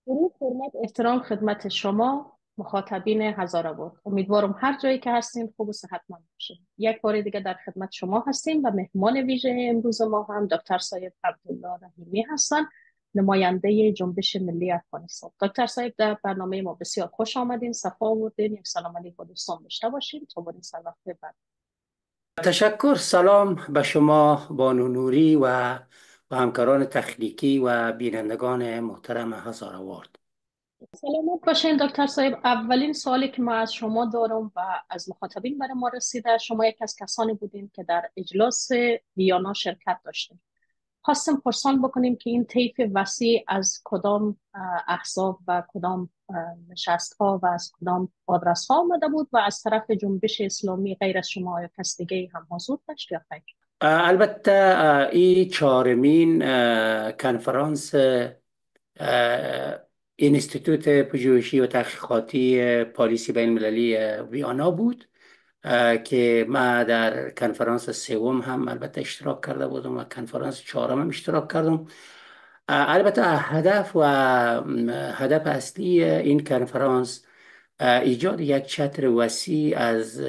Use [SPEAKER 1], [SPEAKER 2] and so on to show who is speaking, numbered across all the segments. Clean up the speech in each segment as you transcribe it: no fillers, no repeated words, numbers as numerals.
[SPEAKER 1] درود، حرمت، احترام خدمت شما مخاطبین هزار آباد. امیدوارم هر جایی که هستین خوب و صحتمند باشین. یک بار دیگه در خدمت شما هستیم و مهمان ویژه امروز ما هم دکتر صاحب عبدالله رحیمی هستن، نماینده جنبش ملی افغانستان. دکتر صاحب در برنامه ما بسیار خوش آمدین، صفا آوردین. یک سلام علیکم دوستان داشته باشین تا بریم سر وقت بعد.
[SPEAKER 2] تشکر. سلام به شما بانو نوری و همکاران تخنیکی و بینندگان محترم هزار آورد.
[SPEAKER 1] سلامت باشین دکتر صاحب. اولین سوالی که ما از شما دارم و از مخاطبین برای ما رسیده، شما یک از کسانی بودین که در اجلاس ویانا شرکت داشتین. خواستم پرسان بکنیم که این طیف وسیع از کدام احزاب و کدام نشست ها و از کدام آدرس ها آمده بود و از طرف جنبش اسلامی غیر از شما یا کس دیگه هم حضور داشت یا خیر؟
[SPEAKER 2] البته این چهارمین کنفرانس اینستیتوت پژوهشی و تحقیقاتی پالیسی بین المللی ویانا بود که ما در کنفرانس سوم هم البته اشتراک کرده بودم و کنفرانس چهارم هم اشتراک کردم. البته هدف اصلی این کنفرانس ایجاد یک چتر وسیع از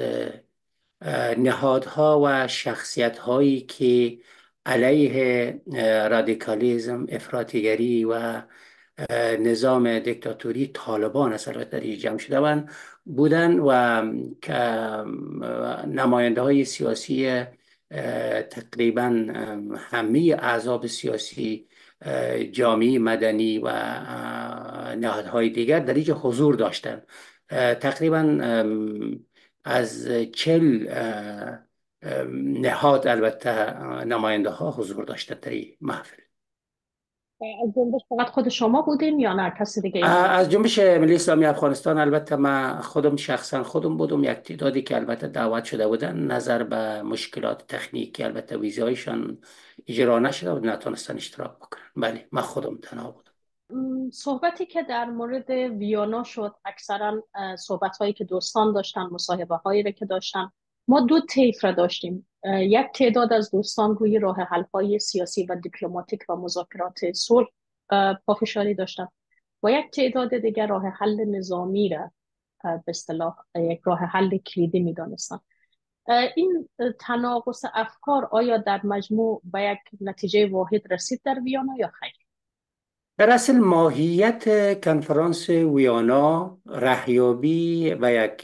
[SPEAKER 2] نهادها و شخصیت‌هایی که علیه رادیکالیزم، افراطیگری و نظام دیکتاتوری طالبان اصلا در اینجا جمع شده بودن و که نماینده های سیاسی تقریبا همه احزاب سیاسی، جامعه مدنی و نهادهای دیگر در اینجا حضور داشتند. تقریبا از 40 نهاد البته نماینده ها حضور داشتند در این محفل.
[SPEAKER 1] از جنبش فقط خود شما بودین یا نه کسی دیگه ای هم بود؟
[SPEAKER 2] از جنبش ملی اسلامی افغانستان البته من خودم شخصا خودم بودم، یک تعدادی که البته دعوت شده بودن نظر به مشکلات تکنیکی البته ویزایشان اجرا نشده و نتونستن اشتراک بکنن. بله، من خودم تنها بودم.
[SPEAKER 1] صحبتی که در مورد ویانا شد اکثرا صحبت هایی که دوستان داشتن، مصاحبه هایی رو که داشتن، ما دو طیف را داشتیم. یک تعداد از دوستان روی راه حل های سیاسی و دیپلماتیک و مذاکرات صلح پافشاری داشتن و یک تعداد دیگر راه حل نظامی را به اصطلاح یک راه حل کلیدی می دانستن. این تناقض افکار آیا در مجموع به یک نتیجه واحد رسید در ویانا یا خیر؟
[SPEAKER 2] در اصل ماهیت کنفرانس ویانا رهیابی و یک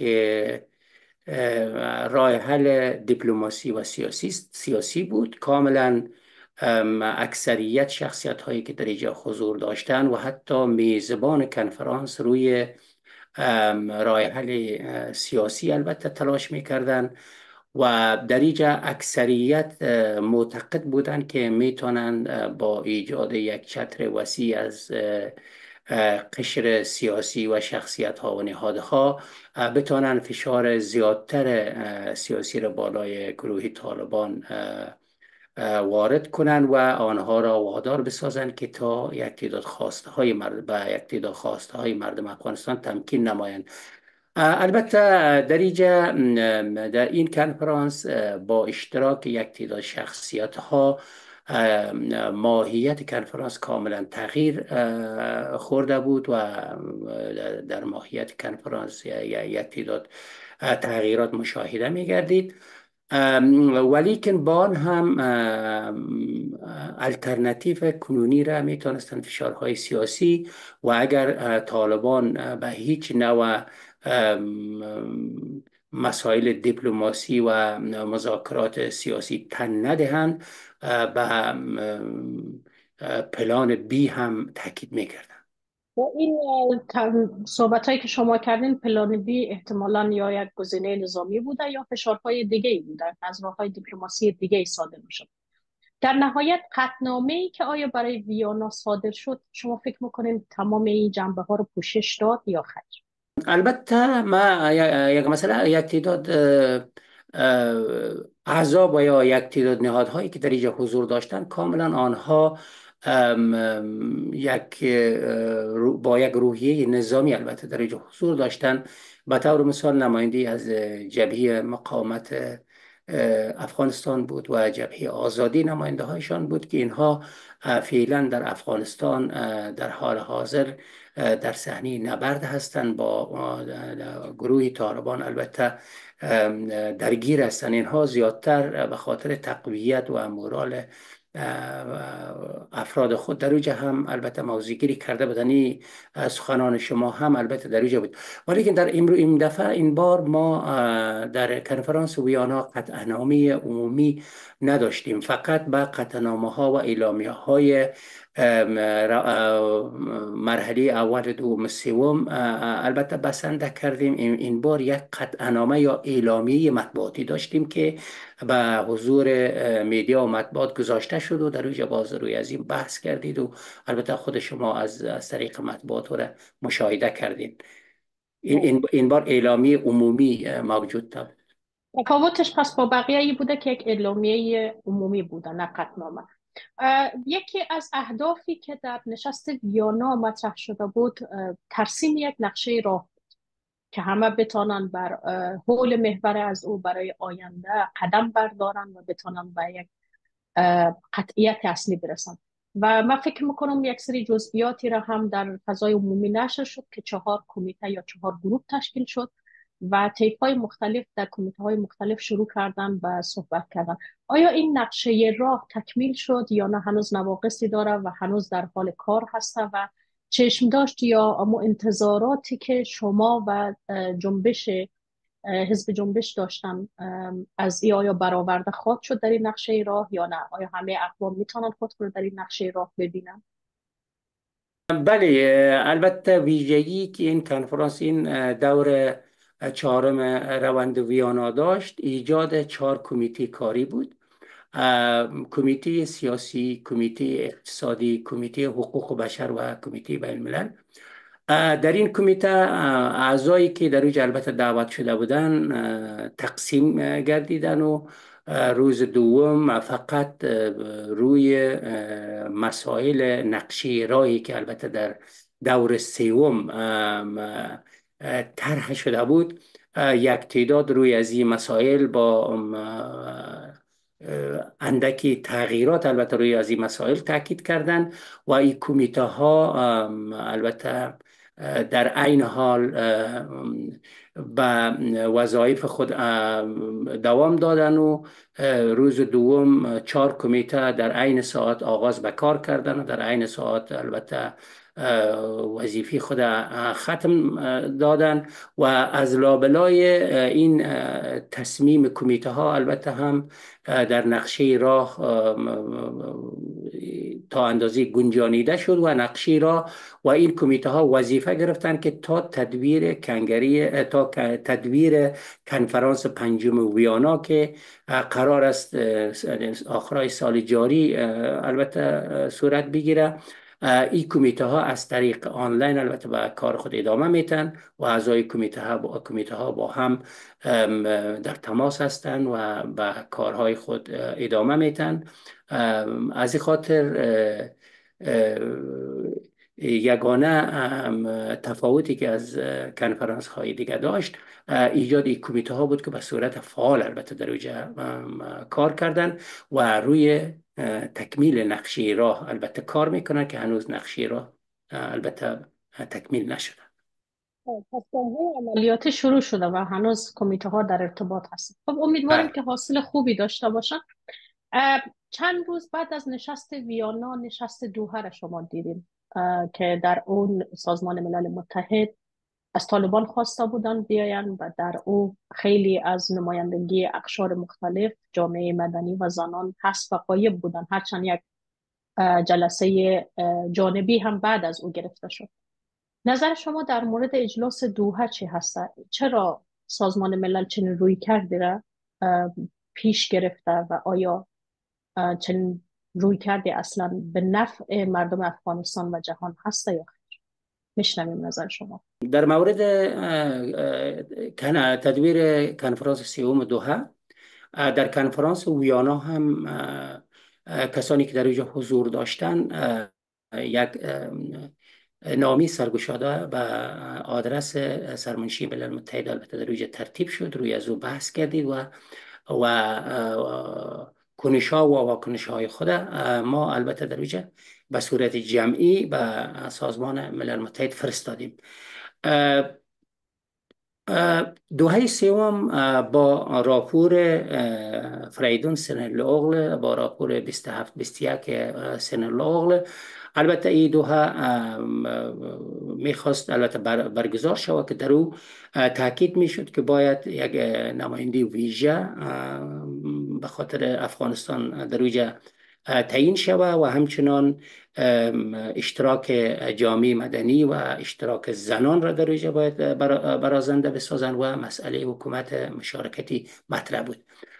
[SPEAKER 2] راه حل دیپلماسی و سیاسی بود. کاملا اکثریت شخصیت هایی که در اینجا حضور داشتند و حتی میزبان کنفرانس روی راه حل سیاسی البته تلاش میکردن و در اینجا اکثریت معتقد بودند که میتونند با ایجاد یک چتر وسیع از قشر سیاسی و شخصیت ها و نهادها بتونن فشار زیادتر سیاسی را بالای گروه طالبان وارد کنند و آنها را وادار بسازند که تا یک تعداد خواسته های مردم افغانستان تمکین نمایند. البته در این کنفرانس با اشتراک یک تعداد شخصیت ها ماهیت کنفرانس کاملا تغییر خورده بود و در ماهیت کنفرانس یک تعداد تغییرات مشاهده می گردید. ولیکن بان هم الटरनेटिव کنونی را می توانستند فشارهای سیاسی و اگر طالبان به هیچ نوع مسائل دیپلماسی و مذاکرات سیاسی تن ندهند به پلان بی هم تاکید میکردند.
[SPEAKER 1] با این صحبت هایی که شما کردین، پلان بی احتمالاً یا یک گزینه نظامی بوده یا فشارهای دیگه ای بوده از راه های دیپلماسی دیگه ای صادر می شد. در نهایت قطعنامه ای که آیا برای ویانا صادر شد، شما فکر میکنین تمام این جنبه ها رو پوشش داد یا خیر؟
[SPEAKER 2] البته ما یک مثلا یک تعداد احزاب و یا یک تعداد نهادهایی که در اینجا حضور داشتند کاملا آنها با یک روحیه نظامی البته در اینجا حضور داشتند. به طور مثال نماینده از جبهه مقاومت افغانستان بود و جبهه آزادی نماینده هایشان بود که اینها فعلا در افغانستان در حال حاضر در صحنه نبرد هستند با گروه طالبان. البته درگیر هستند. اینها زیادتر به خاطر تقویت و مورال افراد خود در اوجه هم البته موضوعگیری کرده بودنی. سخنان شما هم البته در اوجه بود، ولی در این دفعه این بار ما در کنفرانس ویانا قطعنامه عمومی نداشتیم، فقط به قطعنامه ها و اعلامیه های مرحله اول، دوم، سوم البته بسنده کردیم. این بار یک قطعنامه یا اعلامیه مطبوعاتی داشتیم که به حضور میدیا و مطبوعات گذاشته شد و در اوج باز روی از این بحث کردید و البته خود شما از طریق مطبوعات را مشاهده کردید. این بار اعلامیه عمومی موجود بود.
[SPEAKER 1] تفاوتش پس با بقیه ای بوده که یک اعلامیه عمومی بوده، نه قطعنامه. یکی از اهدافی که در نشست ویانا مطرح شده بود ترسیم یک نقشه راه که همه بتانن بر حول محور از او برای آینده قدم بردارن و بتانن به یک قطعیت اصلی برسن. و من فکر میکنم یک سری جزئیاتی را هم در فضای عمومی نشر شد که 4 کمیته یا 4 گروه تشکیل شد و طیف‌های مختلف در کمیته‌های مختلف شروع کردن به صحبت کردن. آیا این نقشه راه تکمیل شد یا نه هنوز نواقصی داره و هنوز در حال کار هست و چشم داشت یا اما انتظاراتی که شما و جنبش حزب جنبش داشتن از ای آیا برآورده خواهد شد در این نقشه راه یا نه؟ آیا همه اقوام میتونن خود رو در این نقشه راه ببینن؟
[SPEAKER 2] بله، البته ویژگی که این کنفرانس، این دور 4 روند ویانا داشت، ایجاد 4 کمیته کاری بود: کمیته سیاسی، کمیته اقتصادی، کمیته حقوق بشر و کمیته بین الملل. در این کمیته اعضایی که در اوج البته دعوت شده بودن تقسیم گردیدن و روز دوم فقط روی مسائل نقشه راهی که البته در دور سوم طرح شده بود، یک تعداد روی از این مسائل با اندکی تغییرات البته روی از این مسائل تاکید کردند و این کمیته ها البته در عین حال به وظایف خود دوام دادن و روز دوم 4 کمیته در عین ساعت آغاز به کار کردن و در عین ساعت البته وظیفه خود ختم دادن و از لابلای این تصمیم کمیته ها البته هم در نقشه راه تا اندازه گنجانیده شد و نقشه راه و این کمیته ها وظیفه گرفتن که تا تدویر کنفرانس 5 ویانا که قرار است آخرای سال جاری البته صورت بگیره، این کمیته ها از طریق آنلاین البته به کار خود ادامه میتن و اعضای کمیته ها با هم در تماس هستند و به کارهای خود ادامه میتن. از این خاطر یگانه تفاوتی که از کنفرانس های دیگه داشت ایجاد این کمیته ها بود که به صورت فعال البته در اوجه کار کردن و روی تکمیل نقشه راه البته کار میکنن که هنوز نقشه راه البته تکمیل نشده.
[SPEAKER 1] پس عملیات شروع شده و هنوز کمیته ها در ارتباط هستند. خب امیدواریم که حاصل خوبی داشته باشن. چند روز بعد از نشست ویانا نشست دوحه را شما دیدیم که در اون سازمان ملل متحد از طالبان خواسته بودن بیاین و در او خیلی از نمایندگی اقشار مختلف، جامعه مدنی و زنان هست و غایب بودن، هرچند یک جلسه جانبی هم بعد از او گرفته شد. نظر شما در مورد اجلاس دوحه چی هست؟ چرا سازمان ملل چنین روی کرده را پیش گرفته و آیا چنین روی کرده اصلا به نفع مردم افغانستان و جهان هست یا خیر؟ میشنویم نظر شما.
[SPEAKER 2] در مورد تدویر کنفرانس 3 دوحه، در کنفرانس ویانا هم کسانی که در اینجا حضور داشتن یک نامی سرگشاده به آدرس سرمنشی ملل متحد البته در اینجا ترتیب شد، روی از او بحث کردید و و کنش ها و واکنش های خود ما البته در ویژه به صورت جمعی به سازمان ملل متحد فرستادیم. دوحه سوم با راپور فریدون سنالوغل، با راپور 27-21 سنالوغل. البته این دوحه میخواست البته برگزار شود که در او تاکید میشد که باید یک نماینده ویژه به خاطر افغانستان در اوجه تعیین شود و همچنان اشتراک جامعه مدنی و اشتراک زنان را در اوجه باید برازنده بسازند و مسئله حکومت مشارکتی مطرح بود.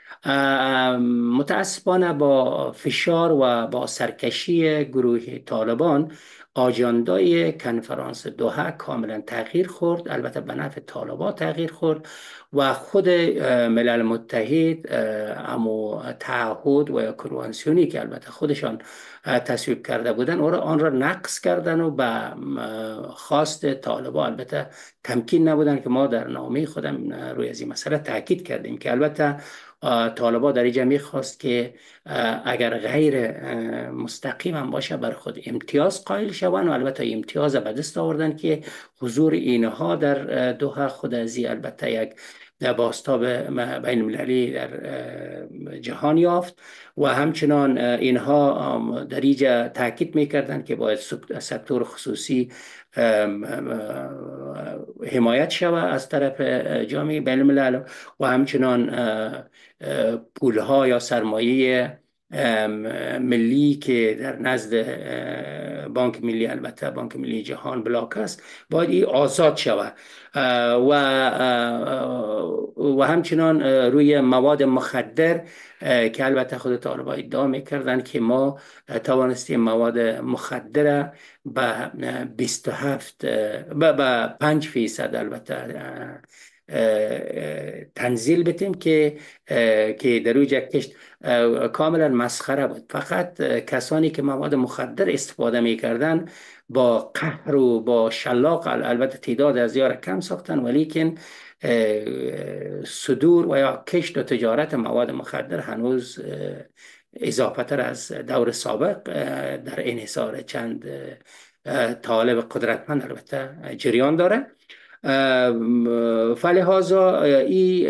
[SPEAKER 2] متاسفانه با فشار و با سرکشی گروه طالبان آجاندای کنفرانس دوحه کاملا تغییر خورد، البته به نفع طالبان تغییر خورد و خود ملل متحد اما تعهد و کنوانسیونی که البته خودشان تصویب کرده بودن آن را نقض کردن و به خواست طالبان البته تمکین نبودن که ما در نامه خودم روی از این مسئله تاکید کردیم که البته طالبان در اینجا میخواست که اگر غیر مستقیم هم باشه بر خود امتیاز قائل شوند و البته امتیاز به دست آوردن که حضور اینها در دوحه خود ازی البته یک بازتاب بین المللی در جهان یافت و همچنان اینها در اینجا تاکید میکردن که باید سکتور خصوصی حمایت شود از طرف جامعه بین الملل و همچنان پولها یا سرمایه ملی که در نزد بانک ملی البته بانک ملی جهان بلاک است باید این آزاد شود و همچنان روی مواد مخدر که البته خود طالبان ادعا میکردن که ما توانستیم مواد مخدر به 5% البته تنزیل بتیم که در اوجه کشت کاملا مسخره بود. فقط کسانی که مواد مخدر استفاده میکردن با قهر و با شلاق البته تعداد از یار کم ساختن، ولیکن صدور و یا کشت و تجارت مواد مخدر هنوز اضافه تر از دور سابق در انحصار چند طالب قدرتمند البته جریان داره. فلهذا این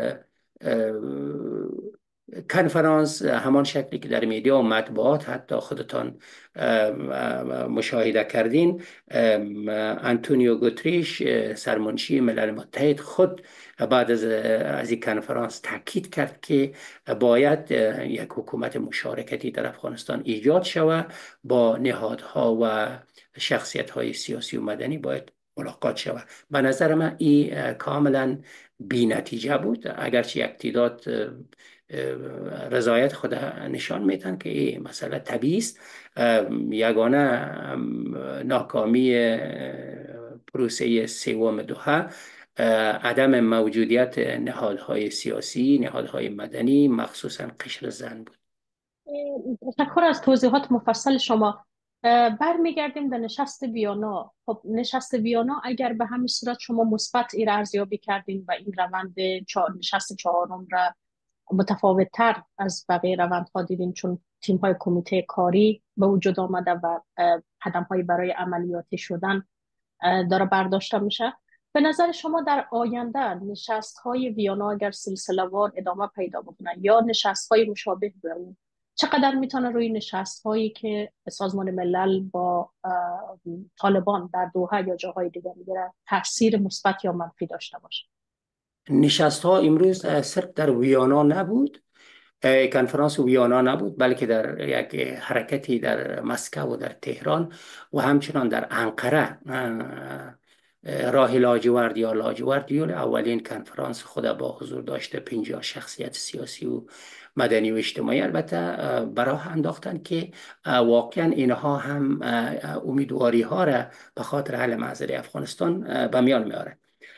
[SPEAKER 2] کنفرانس همان شکلی که در میدیا و مطبوعات حتی خودتان مشاهده کردین، انتونیو گوتریش سرمنشی ملل متحد خود بعد از این کنفرانس تاکید کرد که باید یک حکومت مشارکتی در افغانستان ایجاد شود، با نهادها و شخصیت‌های سیاسی و مدنی باید ملاقات شود. به نظر من این کاملا بی نتیجه بود، اگرچه یک تعداد رضایت خود نشان میدن که این مسئله طبیعی است. یگانه ناکامی پروسه سوم دوحه عدم موجودیت نهادهای سیاسی، نهادهای مدنی، مخصوصا قشر زن بود.
[SPEAKER 1] تشکر از توضیحات مفصل شما. برمیگردیم به نشست ویانا. خب نشست ویانا اگر به همین صورت شما مثبت ارزیابی کردین و این روند نشست چهارم را متفاوت تر از بقیه روندها دیدین، چون تیم های کمیته کاری به وجود آمده و قدم های برای عملیاتی شدن داره برداشته میشه. به نظر شما در آینده نشست های ویانا اگر سلسله وار ادامه پیدا بکنه یا نشست های مشابه به اون، چقدر میتونه روی نشست هایی که سازمان ملل با طالبان در دوحه یا جاهای دیگر میگیره تاثیر مثبت یا منفی داشته باشه؟
[SPEAKER 2] نشست ها امروز صرف در ویانا نبود، کنفرانس ویانا نبود، بلکه در یک حرکتی در مسکو و در تهران و همچنان در انقره راه لاجورد یا لاجورد یول اولین کنفرانس خود با حضور داشته 50 شخصیت سیاسی و مدنی و اجتماعی البته براه انداختن که واقعا اینها هم امیدواری ها را به خاطر حل مسئله افغانستان به میان میاره.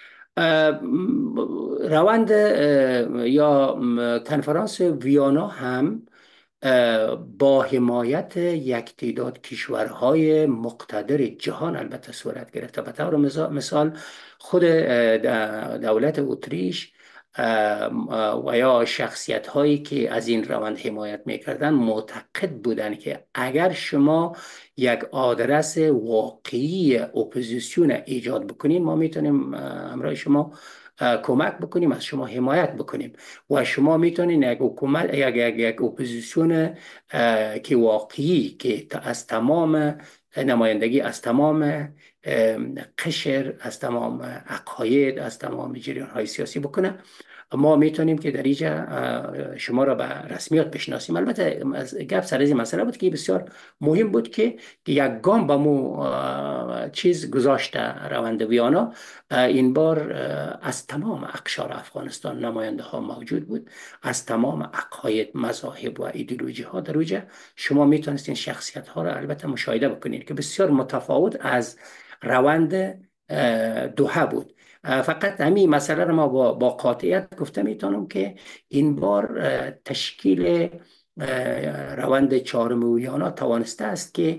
[SPEAKER 2] روند یا کنفرانس ویانا هم با حمایت یک تعداد کشورهای مقتدر جهان البته صورت گرفته. به طور مثال خود دولت اتریش و یا شخصیت هایی که از این روند حمایت میکردن معتقد بودند که اگر شما یک آدرس واقعی اپوزیسیون ایجاد بکنیم، ما میتونیم همراه شما کمک بکنیم، از شما حمایت بکنیم و شما میتونین یک حکومت، یک اپوزیسیون که واقعی، که از تمام نمایندگی از تمام قشر، از تمام عقاید، از تمام جریان های سیاسی بکنه. ما میتونیم که در اینجا شما را به رسمیت بشناسیم. البته گپ سر این مسئله بود که بسیار مهم بود که یک گام به مو چیز گذاشته روند ویانا. این بار از تمام اقشار افغانستان نماینده ها موجود بود، از تمام عقاید، مذاهب و ایدئولوژی ها در اونجا. شما میتونستین شخصیت ها را البته مشاهده بکنید که بسیار متفاوت از روند دوحه بود. فقط همین مسئله رو ما با قاطعیت گفته میتونم که این بار تشکیل روند چهارم ویانا توانسته است که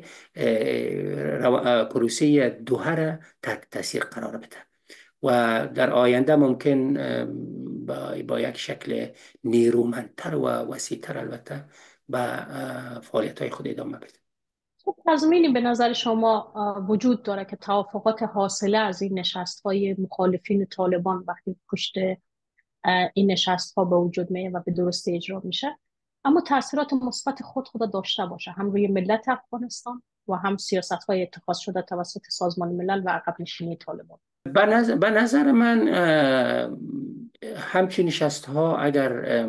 [SPEAKER 2] پروسه دوحه را تحت تاثیر قرار بده و در آینده ممکن با یک شکل نیرومندتر و وسیعتر البته به فعالیت های خود ادامه بده.
[SPEAKER 1] تضمینی به نظر شما وجود داره که توافقات حاصله از این نشست های مخالفین طالبان وقتی پشت این نشست ها به وجود میه و به درستی اجرا میشه، اما تاثیرات مثبت خود داشته باشه، هم روی ملت افغانستان و هم سیاست های اتخاذ شده توسط سازمان ملل و عقب نشینی طالبان؟
[SPEAKER 2] به نظر من همچین نشست ها اگر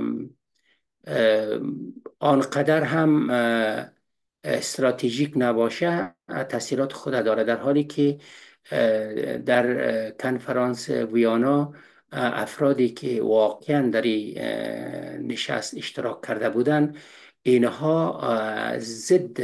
[SPEAKER 2] آنقدر هم استراتژیک نباشه، تاثیرات خود داره، در حالی که در کنفرانس ویانا افرادی که واقعا در نشست اشتراک کرده بودند، اینها ضد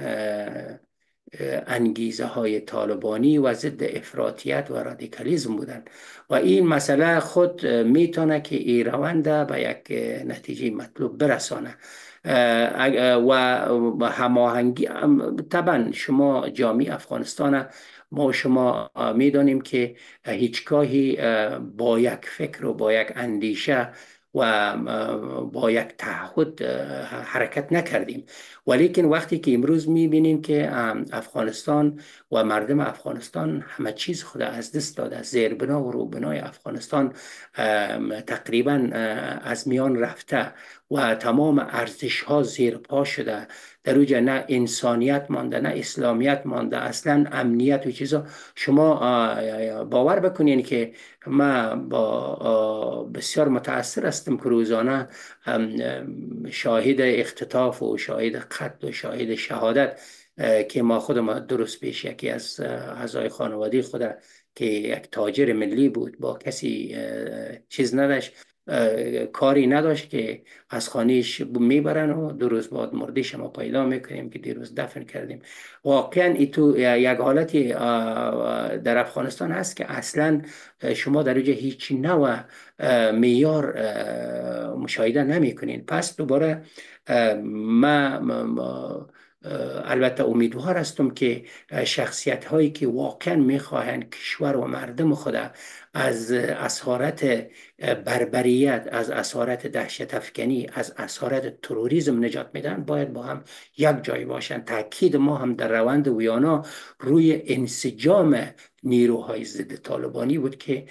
[SPEAKER 2] انگیزه های طالبانی و ضد افراطیت و رادیکالیزم بودند و این مسئله خود میتونه که این روند به یک نتیجه مطلوب برسانه و هماهنگی. طبعا شما جامعه افغانستان، ما شما میدانیم که هیچگاهی با یک فکر و با یک اندیشه و با یک تعهد حرکت نکردیم، ولیکن وقتی که امروز میبینیم که افغانستان و مردم افغانستان همه چیز خود از دست داده، زیربنا و روبنای افغانستان تقریبا از میان رفته و تمام ارزش ها زیر پا شده، در اوجه نه انسانیت مانده، نه اسلامیت مانده، اصلا امنیت و چیزا. شما باور بکنین که ما با بسیار متاثر هستم که روزانه شاهد اختطاف و شاهد قتل و شاهد شهادت که ما خودم درست پیش یکی از اعضای خانواده خود که یک تاجر ملی بود، با کسی چیز نداشت، کاری نداشت، که از خانهش میبرن و 2 روز بعد مردش ما پیدا میکنیم که دیروز دفن کردیم. واقعا ای تو یک حالتی در افغانستان هست که اصلا شما در اینجا هیچ نوع معیار مشاهده نمی کنین. پس دوباره ما البته امیدوار هستم که شخصیت هایی که واقعا میخواهند کشور و مردم خود از اسارت بربریت، از اسارت دهشت افکنی، از اسارت تروریسم نجات میدن، باید با هم یک جای باشند. تاکید ما هم در روند ویانا روی انسجام نیروهای ضد طالبانی بود که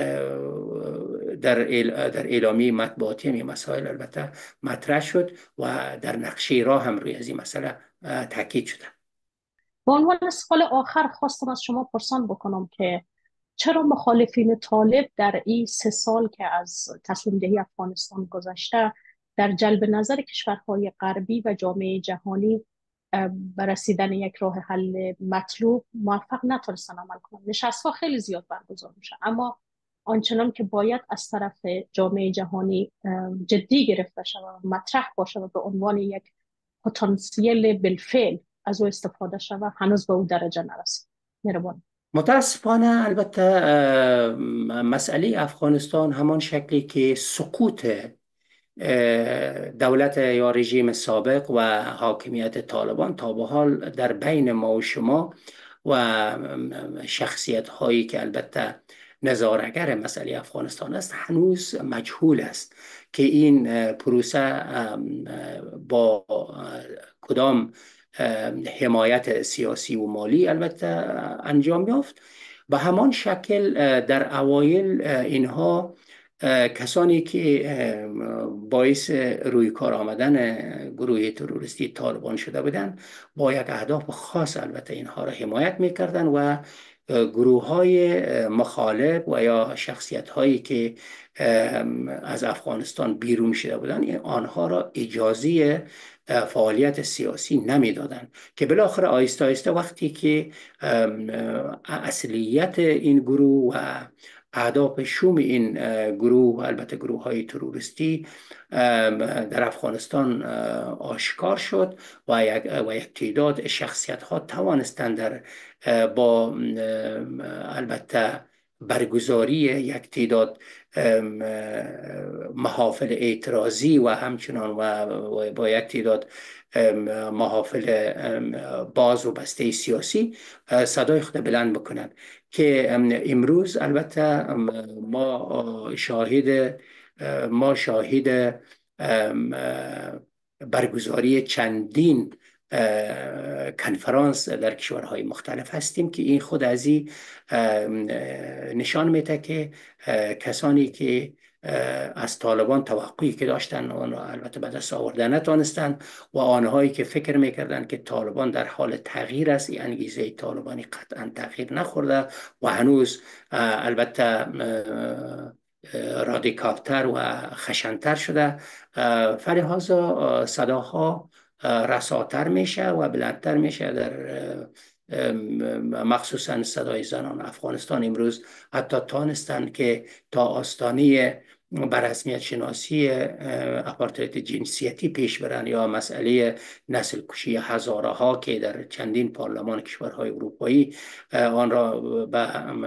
[SPEAKER 2] در اعلامیه مطبوعاتی این مسائل البته مطرح شد و در نقشه راه هم روی از این مسئله تاکید شده.
[SPEAKER 1] به عنوان سوال آخر خواستم از شما پرسان بکنم که چرا مخالفین طالب در این 3 سال که از تصمیم دهی افغانستان گذشته در جلب نظر کشورهای غربی و جامعه جهانی به رسیدن یک راه حل مطلوب موفق نتونستن عمل کنند؟ نشست‌ها خیلی زیاد برگزار میشه، اما آنچنان که باید از طرف جامعه جهانی جدی گرفته شود و مطرح باشه و به عنوان یک پتانسیل بالفعل از او استفاده شود، هنوز به او درجه نرسید. مهربان.
[SPEAKER 2] متاسفانه البته مسئله افغانستان همان شکلی که سقوط دولت یا رژیم سابق و حاکمیت طالبان تا به حال در بین ما و شما و شخصیت هایی که البته نظاره‌گر مسئله افغانستان است هنوز مجهول است که این پروسه با کدام حمایت سیاسی و مالی البته انجام یافت. به همان شکل در اوایل اینها کسانی که باعث روی کار آمدن گروه تروریستی طالبان شده بودند با یک اهداف خاص البته اینها را حمایت میکردند و گروه های مخالف و یا شخصیت هایی که از افغانستان بیرون شده بودند آنها را اجازه فعالیت سیاسی نمیدادند که بالاخره آهسته آهسته وقتی که اصلیت این گروه و اهداف شوم این گروه و البته گروه های تروریستی در افغانستان آشکار شد و یک تعداد شخصیت ها توانستند در با البته برگزاری یک تعداد محافل اعتراضی و همچنان و با یک تعداد محافل باز و بسته سیاسی صدای خود بلند بکنند که امروز البته ما شاهد برگزاری چندین کنفرانس در کشورهای مختلف هستیم که این خود از این نشان میده که کسانی که از طالبان توقعی که داشتن و البته به دست آوردن نتوانستند و آنهایی که فکر میکردند که طالبان در حال تغییر است، این انگیزه طالبانی قطعا تغییر نخورده و هنوز البته رادیکالتر و خشنتر شده، فلهذا صداها رساتر میشه و بلندتر میشه. در مخصوصا صدای زنان افغانستان امروز حتی تانستند که تا آستانه بررسمیت شناسی اپارتاید جنسیتی پیش برن یا مسئله نسل کشی هزاره ها که در چندین پارلمان کشورهای اروپایی آن را به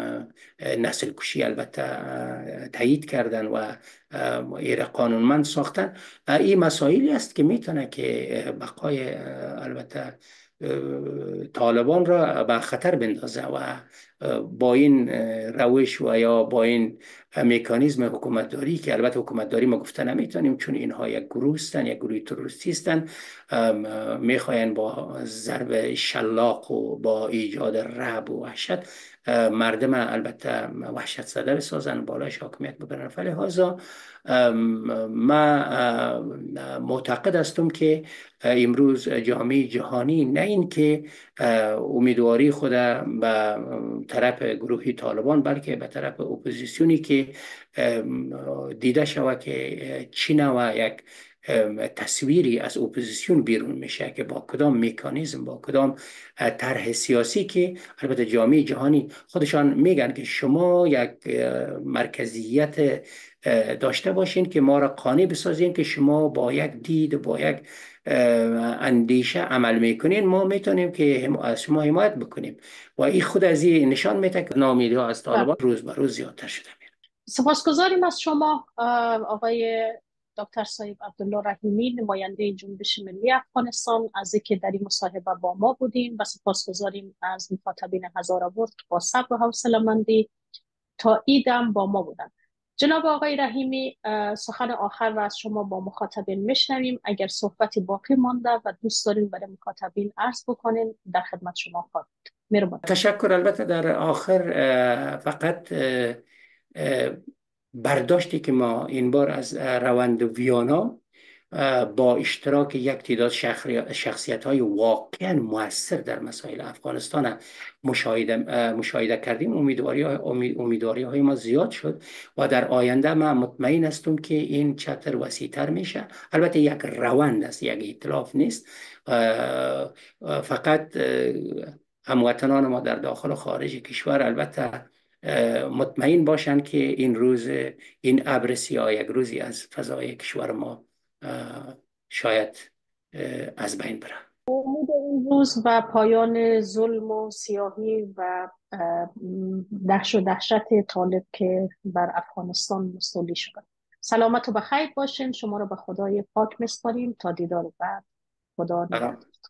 [SPEAKER 2] نسل کشی البته تایید کردن و ایر قانونمند ساختن. این مسائلی است که میتونه که بقای البته طالبان را به خطر بندازه و با این روش و یا با این مکانیزم حکومتداری که البته حکومتداری ما گفته نمیتونیم چون اینها یک گروه هستند، یک گروه تروریستی هستند، میخواین با ضرب شلاق و با ایجاد رعب و وحشت مردم البته وحشت زده بسازن، بالایش حاکمیت ببرن. فلهذا ما معتقد هستم که امروز جامعه جهانی نه این که امیدواری خود به طرف گروهی طالبان بلکه به طرف اپوزیسیونی که دیده شود که چین و یک تصویری از اپوزیسیون بیرون میشه که با کدام مکانیزم با کدام طرح سیاسی که البته جامعه جهانی خودشان میگن که شما یک مرکزیت داشته باشین که ما را قانع بسازین که شما با یک دید با یک اندیشه عمل میکنین، ما میتونیم که از شما حمایت بکنیم و این خود از این نشان میده که ناامیدی ها از طالبان روز به روز زیادتر شده میره.
[SPEAKER 1] سپاسگزاریم از شما آقای دکتر صاحب عبدالله رحیمی، نماینده جنبش ملی افغانستان، از اینکه در این مصاحبه با ما بودیم و سپاسگزاریم از مخاطبین هزارآورد با صبر و حوصله‌مندی تا ایدم با ما بودن. جناب آقای رحیمی، سخن آخر را از شما با مخاطبین میشنویم. اگر صحبتی باقی مانده و دوست دارین برای مخاطبین عرض بکنین در خدمت شما خواهد. مهربان.
[SPEAKER 2] تشکر. البته در آخر فقط برداشتی که ما این بار از روند ویانا با اشتراک یک تعداد شخصیت های واقعا مؤثر در مسائل افغانستان مشاهده کردیم، امیدواری های ما زیاد شد و در آینده ما مطمئن هستم که این چتر وسیع‌تر میشه. البته یک روند است، یک ائتلاف نیست. فقط هموطنان ما در داخل و خارج کشور البته مطمئن باشند که این روز، این ابر سیاه یک روزی از فضای کشور ما شاید از بین بره.
[SPEAKER 1] امید این روز و پایان ظلم و سیاهی و دهشت طالب که بر افغانستان مستولی شده. سلامت و بخیر باشین. شما رو به خدای پاک میسپاریم تا دیدار بعد. خدا نگهدار.